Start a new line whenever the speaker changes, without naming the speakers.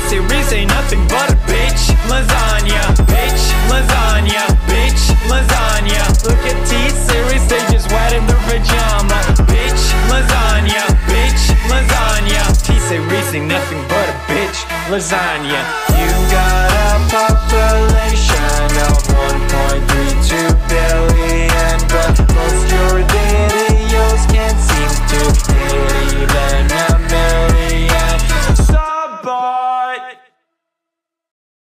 T-Series ain't nothing but a bitch lasagna. Bitch lasagna, bitch lasagna. Look at T-Series, they just wet in their pajama. Bitch lasagna, bitch lasagna. T-Series ain't nothing but a bitch lasagna. You got a population